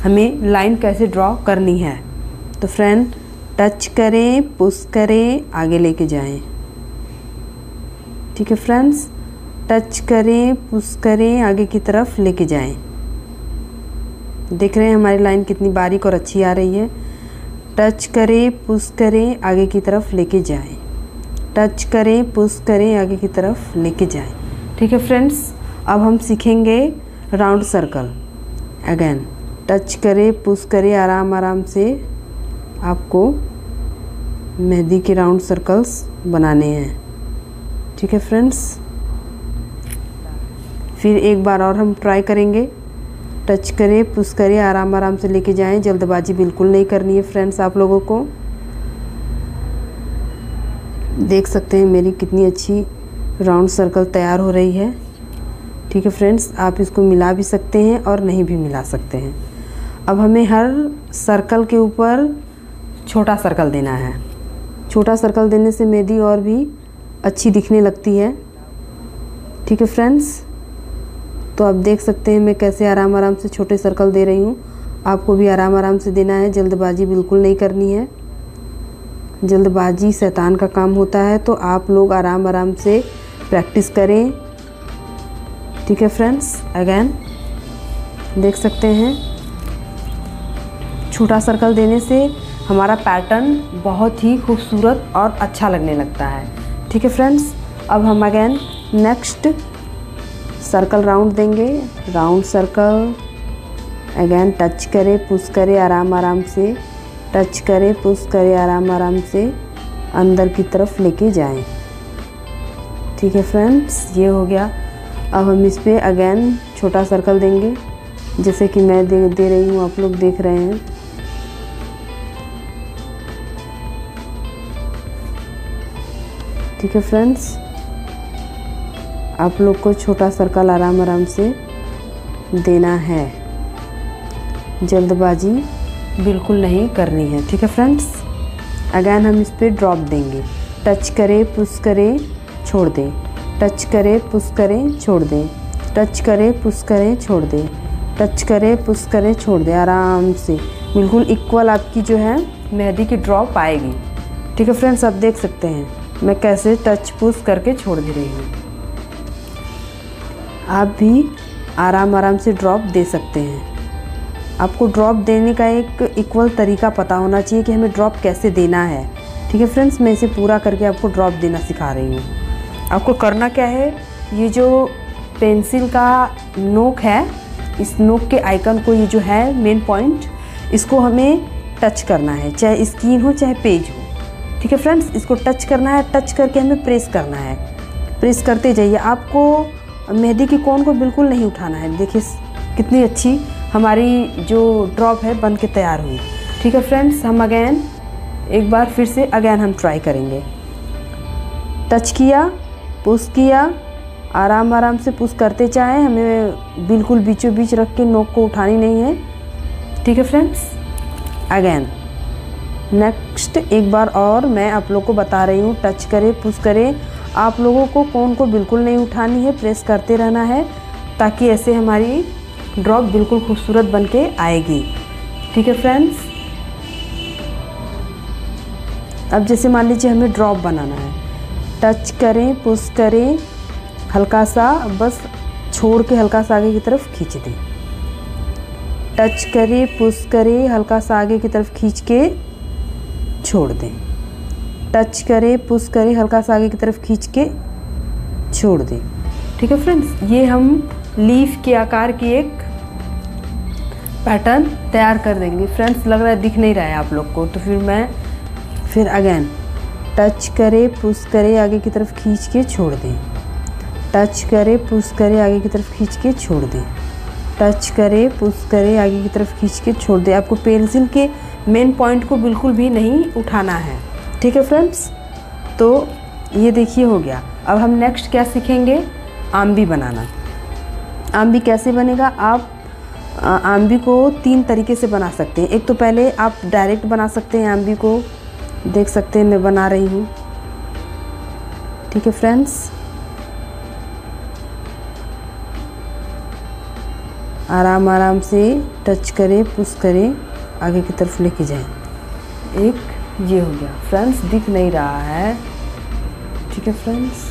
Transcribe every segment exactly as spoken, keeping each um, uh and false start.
हमें लाइन कैसे ड्रॉ करनी है। तो फ्रेंड टच करें, पुश करें, आगे लेके जाएं। ठीक है फ्रेंड्स, टच करें, पुश करें, आगे की तरफ लेके जाएं। देख रहे हैं हमारी लाइन कितनी बारीक और अच्छी आ रही है। टच करें, पुश करें, आगे की तरफ लेके जाएं। टच करें, पुश करें, आगे की तरफ लेके जाएं। ठीक है फ्रेंड्स, अब हम सीखेंगे राउंड सर्कल। अगेन टच करें, पुश करें, आराम आराम से आपको मेहंदी के राउंड सर्कल्स बनाने हैं। ठीक है फ्रेंड्स, फिर एक बार और हम ट्राई करेंगे। टच करें, पुश करें, आराम आराम से लेके जाएं। जल्दबाजी बिल्कुल नहीं करनी है फ्रेंड्स। आप लोगों को देख सकते हैं मेरी कितनी अच्छी राउंड सर्कल तैयार हो रही है। ठीक है फ्रेंड्स, आप इसको मिला भी सकते हैं और नहीं भी मिला सकते हैं। अब हमें हर सर्कल के ऊपर छोटा सर्कल देना है। छोटा सर्कल देने से मेहंदी और भी अच्छी दिखने लगती है। ठीक है फ्रेंड्स, तो आप देख सकते हैं मैं कैसे आराम आराम से छोटे सर्कल दे रही हूँ। आपको भी आराम आराम से देना है, जल्दबाजी बिल्कुल नहीं करनी है। जल्दबाजी शैतान का काम होता है, तो आप लोग आराम आराम से प्रैक्टिस करें। ठीक है फ्रेंड्स, अगेन देख सकते हैं छोटा सर्कल देने से हमारा पैटर्न बहुत ही खूबसूरत और अच्छा लगने लगता है। ठीक है फ्रेंड्स, अब हम अगेन नेक्स्ट सर्कल राउंड देंगे। राउंड सर्कल, अगेन टच करें, पुश करें, आराम आराम से टच करें, पुश करें, आराम आराम से अंदर की तरफ लेके जाएं। ठीक है फ्रेंड्स, ये हो गया। अब हम इस पे अगेन छोटा सर्कल देंगे, जैसे कि मैं दे, दे रही हूँ, आप लोग देख रहे हैं। ठीक है फ्रेंड्स, आप लोग को छोटा सर्कल आराम आराम से देना है, जल्दबाजी बिल्कुल नहीं करनी है। ठीक है फ्रेंड्स, अगेन हम इस पर ड्रॉप देंगे। टच करें, पुश करें, छोड़ दें। टच करें, पुश करें, छोड़ दें। टच करें, पुश करें, छोड़ दें। टच करें, पुश करें, छोड़ दें। आराम से बिल्कुल इक्वल आपकी जो है मेहंदी की ड्रॉप आएगी। ठीक है फ्रेंड्स, आप देख सकते हैं मैं कैसे टच पुश करके छोड़ दे रही हूँ। आप भी आराम आराम से ड्रॉप दे सकते हैं। आपको ड्रॉप देने का एक इक्वल तरीका पता होना चाहिए कि हमें ड्रॉप कैसे देना है। ठीक है फ्रेंड्स, मैं इसे पूरा करके आपको ड्रॉप देना सिखा रही हूँ। आपको करना क्या है, ये जो पेंसिल का नोक है, इस नोक के आइकन को, ये जो है मेन पॉइंट, इसको हमें टच करना है, चाहे स्क्रीन हो चाहे पेज हो। ठीक है फ्रेंड्स, इसको टच करना है। टच करके हमें प्रेस करना है। प्रेस करते जाइए। आपको मेहंदी की कोन को बिल्कुल नहीं उठाना है। देखिए कितनी अच्छी हमारी जो ड्रॉप है बन के तैयार हुई। ठीक है फ्रेंड्स, हम अगेन एक बार फिर से अगेन हम ट्राई करेंगे। टच किया, पुश किया, आराम आराम से पुश करते जाएं। हमें बिल्कुल बीचों बीच रख के नोक को उठानी नहीं है। ठीक है फ्रेंड्स, अगेन नेक्स्ट एक बार और मैं आप लोग को बता रही हूँ। टच करें, पुश करें, आप लोगों को कोन को बिल्कुल नहीं उठानी है, प्रेस करते रहना है, ताकि ऐसे हमारी ड्रॉप बिल्कुल खूबसूरत बन के आएगी। ठीक है फ्रेंड्स, अब जैसे मान लीजिए हमें ड्रॉप बनाना है। टच करें, पुश करें, हल्का सा बस छोड़ के हल्का सा आगे की तरफ खींच दें। टच करें, पुश करें, हल्का सा आगे की तरफ खींच के छोड़ दें। टच करें, पुश करें, हल्का सा आगे की तरफ खींच के छोड़ दें। ठीक है फ्रेंड्स, ये हम लीफ के आकार की एक पैटर्न तैयार कर देंगे। फ्रेंड्स, लग रहा है दिख नहीं रहा है आप लोग को, तो फिर मैं फिर अगेन टच करें, पुश करें, आगे की तरफ खींच के छोड़ दें। टच करें, पुश करें, आगे की तरफ खींच के छोड़ दें। टच करें, पुश करें, आगे की तरफ खींच के छोड़ दें। आपको पेंसिल के मेन पॉइंट को बिल्कुल भी नहीं उठाना है। ठीक है फ्रेंड्स, तो ये देखिए हो गया। अब हम नेक्स्ट क्या सीखेंगे, आम्बी बनाना। आम्बी कैसे बनेगा, आप आम्बी को तीन तरीके से बना सकते हैं। एक तो पहले आप डायरेक्ट बना सकते हैं आम्बी को, देख सकते हैं मैं बना रही हूँ। ठीक है फ्रेंड्स, आराम आराम से टच करें, पुश करें, आगे की तरफ लेके जाएं। एक ये हो गया फ्रेंड्स, दिख नहीं रहा है, ठीक है फ्रेंड्स,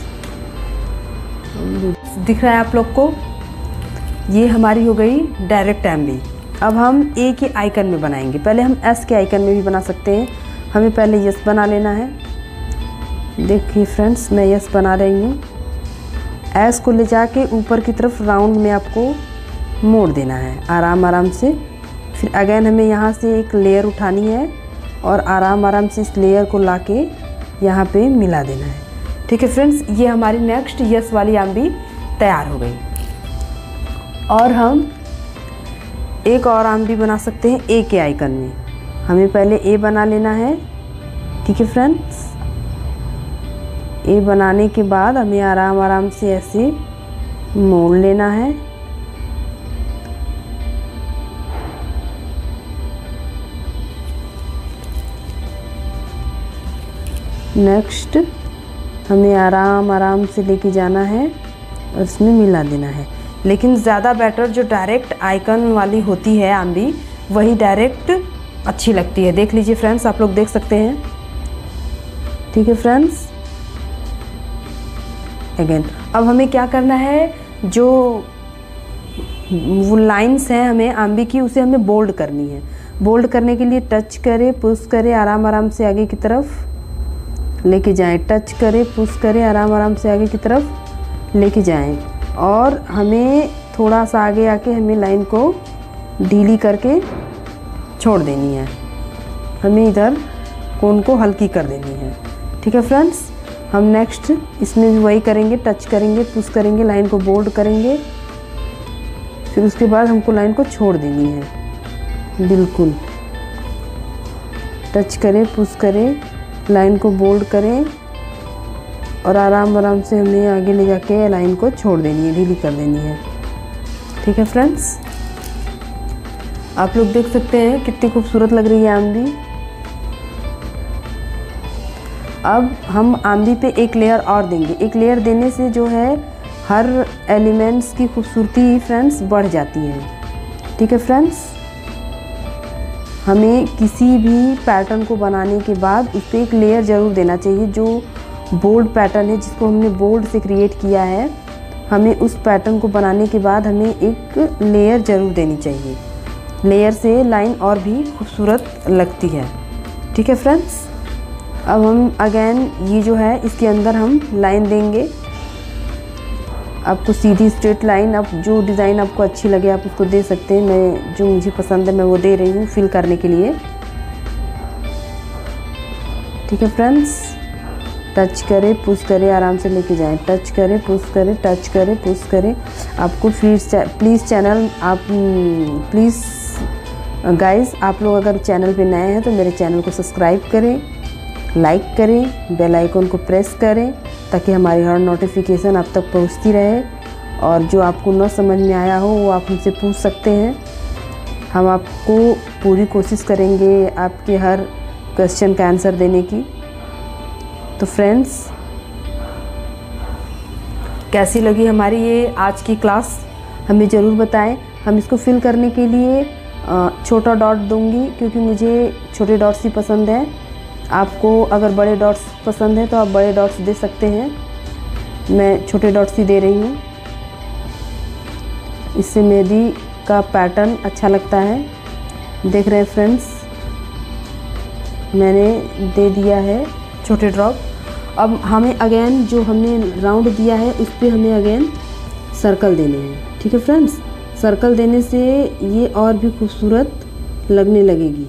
दिख रहा है आप लोग को। ये हमारी हो गई डायरेक्ट एमबी। अब हम ए के आइकन में बनाएंगे। पहले हम एस के आइकन में भी बना सकते हैं। हमें पहले यस बना लेना है। देखिए फ्रेंड्स, मैं यस बना रही हूँ। एस को ले जाके ऊपर की तरफ राउंड में आपको मोड़ देना है आराम आराम से। फिर अगेन हमें यहाँ से एक लेयर उठानी है और आराम आराम से इस लेयर को लाके यहाँ पे मिला देना है, ठीक है फ्रेंड्स। ये हमारी नेक्स्ट यस वाली एमबी तैयार हो गई। और हम एक और एमबी बना सकते हैं ए के आइकन में। हमें पहले ए बना लेना है, ठीक है फ्रेंड्स। ए बनाने के बाद हमें आराम आराम से ऐसे मोड़ लेना है। नेक्स्ट हमें आराम आराम से लेके जाना है और इसमें मिला देना है। लेकिन ज़्यादा बेटर जो डायरेक्ट आइकन वाली होती है एमबी, वही डायरेक्ट अच्छी लगती है। देख लीजिए फ्रेंड्स, आप लोग देख सकते हैं, ठीक है फ्रेंड्स। अगेन अब हमें क्या करना है, जो वो लाइंस हैं हमें एमबी की, उसे हमें बोल्ड करनी है। बोल्ड करने के लिए टच करें, पुश करें, आराम आराम से आगे की तरफ लेके जाएं। टच करें, पुश करें, आराम आराम से आगे की तरफ लेके जाएं। और हमें थोड़ा सा आगे आके हमें लाइन को ढीली करके छोड़ देनी है। हमें इधर कोन को हल्की कर देनी है, ठीक है फ्रेंड्स। हम नेक्स्ट इसमें भी वही करेंगे, टच करेंगे, पुश करेंगे, लाइन को बोल्ड करेंगे। फिर उसके बाद हमको लाइन को छोड़ देनी है, बिल्कुल टच करें, पुश करें, लाइन को बोल्ड करें और आराम आराम से हमें आगे ले जाके लाइन को छोड़ देनी है, ढीली कर देनी है, ठीक है फ्रेंड्स। आप लोग देख सकते हैं कितनी खूबसूरत लग रही है एमबी। अब हम एमबी पे एक लेयर और देंगे। एक लेयर देने से जो है हर एलिमेंट्स की खूबसूरती फ्रेंड्स बढ़ जाती है, ठीक है फ्रेंड्स। हमें किसी भी पैटर्न को बनाने के बाद उस पर एक लेयर ज़रूर देना चाहिए। जो बोल्ड पैटर्न है, जिसको हमने बोल्ड से क्रिएट किया है, हमें उस पैटर्न को बनाने के बाद हमें एक लेयर ज़रूर देनी चाहिए। लेयर से लाइन और भी खूबसूरत लगती है, ठीक है फ्रेंड्स। अब हम अगेन ये जो है इसके अंदर हम लाइन देंगे। आपको सीधी स्ट्रेट लाइन, आप जो डिज़ाइन आपको अच्छी लगे आप उसको दे सकते हैं। मैं जो मुझे पसंद है मैं वो दे रही हूँ फिल करने के लिए, ठीक है फ्रेंड्स। टच करें, पुश करें, आराम से लेके जाएं। टच करें, पुश करें, टच करें, पुश करें। आपको प्लीज़ प्लीज़ चैनल आप प्लीज़ गाइस, आप लोग अगर चैनल पे नए हैं तो मेरे चैनल को सब्सक्राइब करें, लाइक करें, बेल आइकन को प्रेस करें ताकि हमारी हर नोटिफिकेशन आप तक पहुंचती रहे। और जो आपको न समझ में आया हो वो आप हमसे पूछ सकते हैं। हम आपको पूरी कोशिश करेंगे आपके हर क्वेश्चन का आंसर देने की। तो फ्रेंड्स, कैसी लगी हमारी ये आज की क्लास हमें ज़रूर बताएं। हम इसको फिल करने के लिए छोटा डॉट दूंगी क्योंकि मुझे छोटे डॉट्स ही पसंद है। आपको अगर बड़े डॉट्स पसंद है तो आप बड़े डॉट्स दे सकते हैं। मैं छोटे डॉट्स ही दे रही हूँ, इससे मेहंदी का पैटर्न अच्छा लगता है। देख रहे हैं फ्रेंड्स, मैंने दे दिया है छोटे ड्रॉप। अब हमें अगेन जो हमने राउंड दिया है उस पर हमें अगेन सर्कल देने हैं, ठीक है फ्रेंड्स। सर्कल देने से ये और भी खूबसूरत लगने लगेगी।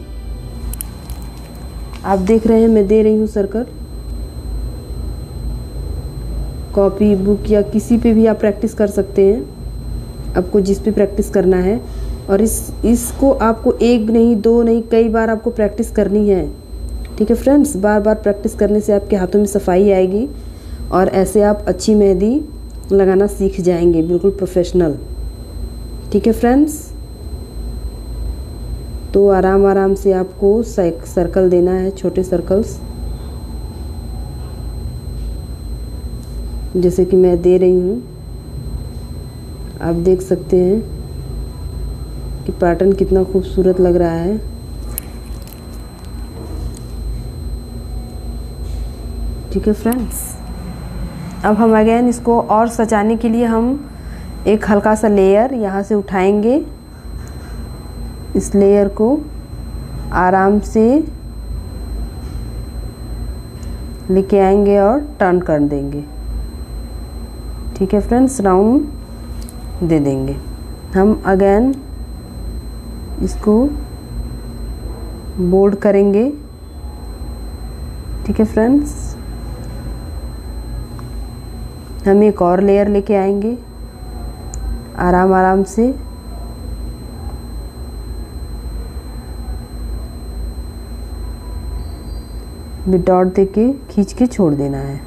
आप देख रहे हैं मैं दे रही हूँ सर्कल। कॉपी, बुक या किसी पे भी आप प्रैक्टिस कर सकते हैं, आपको जिस पे प्रैक्टिस करना है। और इस इसको आपको एक नहीं, दो नहीं, कई बार आपको प्रैक्टिस करनी है, ठीक है फ्रेंड्स। बार बार प्रैक्टिस करने से आपके हाथों में सफाई आएगी और ऐसे आप अच्छी मेहंदी लगाना सीख जाएंगे, बिल्कुल प्रोफेशनल, ठीक है फ्रेंड्स। तो आराम आराम से आपको सर्कल देना है, छोटे सर्कल्स, जैसे कि मैं दे रही हूँ। आप देख सकते हैं कि पैटर्न कितना खूबसूरत लग रहा है। ठीक है फ्रेंड्स, अब हम अगेन इसको और सजाने के लिए हम एक हल्का सा लेयर यहाँ से उठाएंगे। इस लेयर को आराम से लेके आएंगे और टर्न कर देंगे। ठीक है फ्रेंड्स, राउंड दे देंगे। हम अगेन इसको बोल्ड करेंगे। ठीक है फ्रेंड्स, हम एक और लेयर लेके आएंगे आराम आराम से। डॉट देके खींच के छोड़ देना है।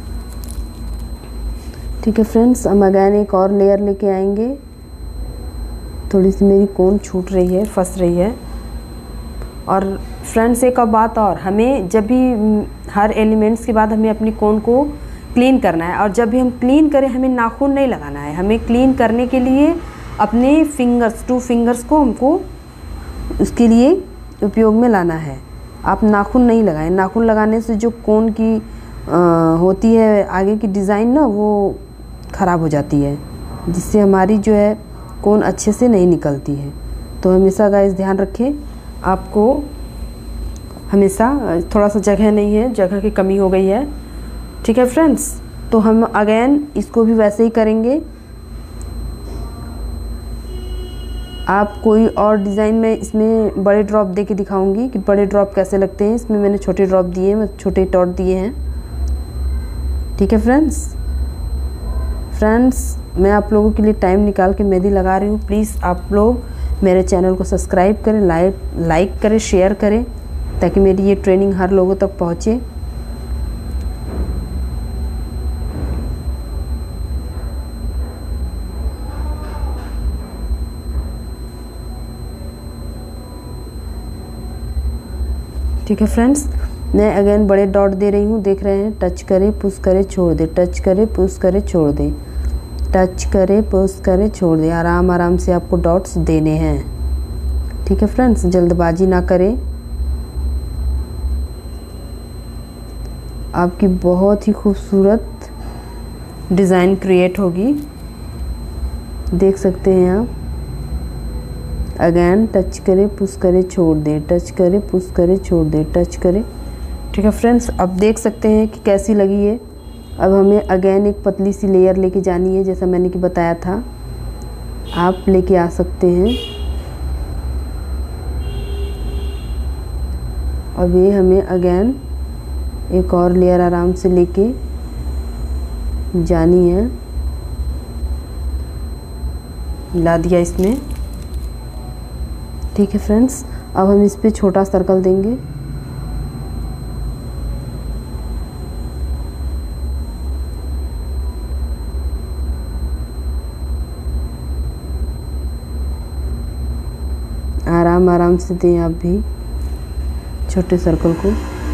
ठीक है फ्रेंड्स, हम अगैन एक और लेयर लेके आएंगे। थोड़ी सी मेरी कोन छूट रही है, फंस रही है। और फ्रेंड्स एक और बात और, हमें जब भी हर एलिमेंट्स के बाद हमें अपनी कोन को क्लीन करना है, और जब भी हम क्लीन करें हमें नाखून नहीं लगाना है। हमें क्लीन करने के लिए अपने फिंगर्स, टू फिंगर्स को हमको उसके लिए उपयोग में लाना है। आप नाखून नहीं लगाएं। नाखून लगाने से जो कोन की आ, होती है आगे की डिज़ाइन ना, वो ख़राब हो जाती है, जिससे हमारी जो है कोन अच्छे से नहीं निकलती है। तो हमेशा गाइस ध्यान रखें, आपको हमेशा थोड़ा सा जगह नहीं है, जगह की कमी हो गई है। ठीक है फ्रेंड्स, तो हम अगेन इसको भी वैसे ही करेंगे। आप कोई और डिज़ाइन में इसमें बड़े ड्रॉप दे के दिखाऊंगी कि बड़े ड्रॉप कैसे लगते हैं। इसमें मैंने छोटे ड्रॉप दिए हैं, छोटे डॉट दिए हैं। ठीक है फ्रेंड्स फ्रेंड्स मैं आप लोगों के लिए टाइम निकाल के मेहंदी लगा रही हूँ। प्लीज़ आप लोग मेरे चैनल को सब्सक्राइब करें, लाइक लाइक करें, शेयर करें, ताकि मेरी ये ट्रेनिंग हर लोगों तक पहुँचे। ठीक है फ्रेंड्स, मैं अगेन बड़े डॉट दे रही हूँ। देख रहे हैं, टच करे पुश करे छोड़ दे, टच करे पुश करे छोड़ दे, टच करे पुश करे छोड़ दे। आराम आराम से आपको डॉट्स देने हैं। ठीक है फ्रेंड्स, जल्दबाजी ना करें। आपकी बहुत ही खूबसूरत डिज़ाइन क्रिएट होगी, देख सकते हैं आप। अगेन टच करे पुश करे छोड़ दे, टच करे पुश करे छोड़ दे, टच करे। ठीक है फ्रेंड्स, अब देख सकते हैं कि कैसी लगी है। अब हमें अगेन एक पतली सी लेयर लेके जानी है, जैसा मैंने कि बताया था। आप लेके आ सकते हैं। अब ये हमें अगेन एक और लेयर आराम से लेके जानी है। ला दिया इसमें। ठीक है फ्रेंड्स, अब हम इस पे छोटा सर्कल देंगे। आराम आराम से दें आप भी छोटे सर्कल को।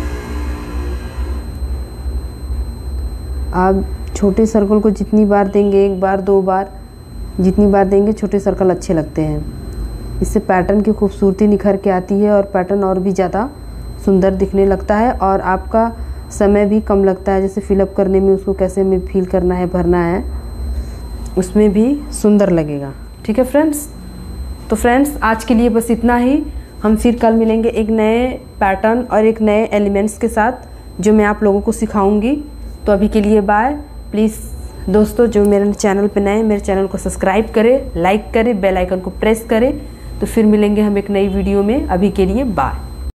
आप छोटे सर्कल को जितनी बार देंगे, एक बार दो बार, जितनी बार देंगे छोटे सर्कल अच्छे लगते हैं। इससे पैटर्न की खूबसूरती निखर के आती है और पैटर्न और भी ज़्यादा सुंदर दिखने लगता है, और आपका समय भी कम लगता है। जैसे फिलअप करने में उसको कैसे हमें फिल करना है, भरना है, उसमें भी सुंदर लगेगा। ठीक है फ्रेंड्स, तो फ्रेंड्स आज के लिए बस इतना ही। हम फिर कल मिलेंगे एक नए पैटर्न और एक नए एलिमेंट्स के साथ, जो मैं आप लोगों को सिखाऊंगी। तो अभी के लिए बाय। प्लीज़ दोस्तों, जो मेरे चैनल पे नए, मेरे चैनल को सब्सक्राइब करें, लाइक करें, बेल आइकन को प्रेस करें। तो फिर मिलेंगे हम एक नई वीडियो में। अभी के लिए बाय।